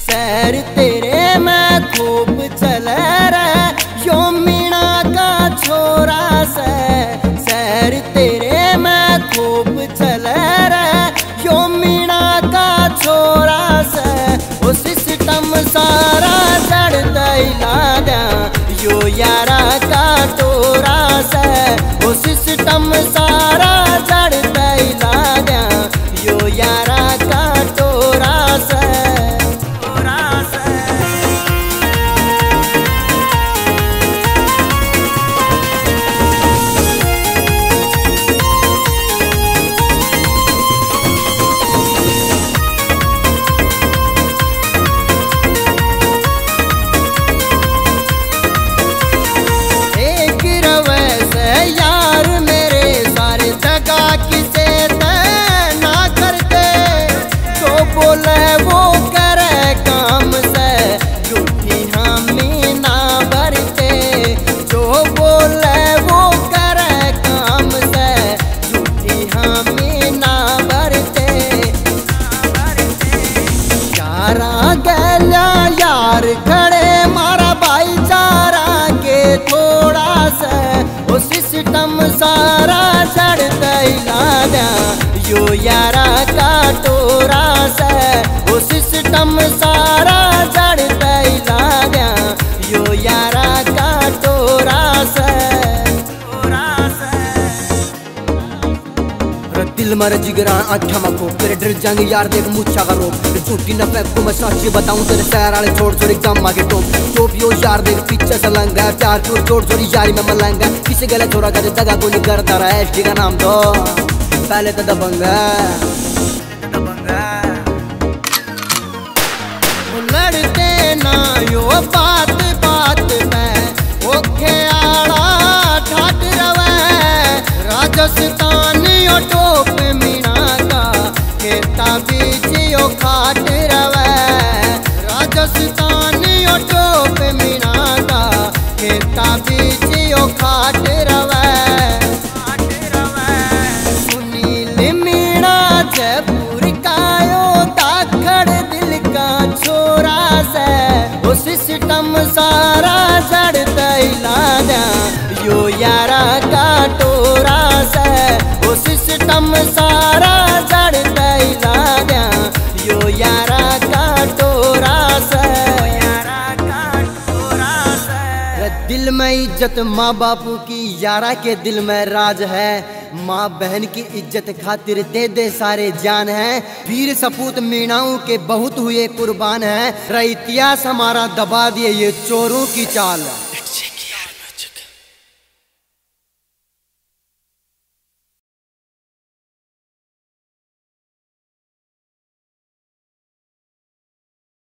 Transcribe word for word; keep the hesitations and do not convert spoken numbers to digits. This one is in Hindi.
सैर तेरे मैं खूब चले रे यो मीणा का छोरा से। सैर तेरे मैं खूब चले रे यो मीणा का छोरा से। ओ सिस्टम सारा जड़ दैला द्या यो यारा का टोरा से। ओ सिस्टम सारा जड़ दैला द्या यो यारा का टोरा से। यार खड़े मारा भाईचारा के थोड़ा सा। ओ सिस्टम सारा जड़ दैला द्या यो यारा का टोरा से। ओ सिस्टम सारा जड़ दैला द्या यो यारा का टोरा से। दिल मर जिगरा आख्या मको तेरे डर जाएंगे यार देख मुच्छा का रोप। झूठी न फेंक को मैं सच्ची बताऊं तेरे शहर वाले छोड़ छोड़ एग्जाम आगे टोप। जो भी हो यार देख पीछे से लंगा है प्यार चोर छोड़ छोड़ी यारी में मलंगा। किसी गले छोड़ा कर दगा को नहीं करता रहा है एसटी का नाम तो पहले तो दबंगा लड़ते ना यो बात बात में ओखे आड़ा ठाट रवे। राजस्थान यो टोप मीणा का खेता बीच यो खाट रवे। राजस्थान यो टोप मीणा का खेता बीच यो खाट रवे। सुनील मीणा जयपुर का यो दाखड़ दिल का छोरा से। ओ सिस्टम सारा जड़ दैला द्या यो यारा का टोरा से। ओ सिस्टम सारा जड़ दैला द्या यो यारा का टोरा से। दिल में इज्जत माँ बापू की यारा के दिल में राज है। माँ बहन की इज्जत खातिर दे दे सारे जान है। वीर सपूत मीणाओं के बहुत हुए कुर्बान है। इतिहास हमारा दबा दिए ये चोरों की चाल।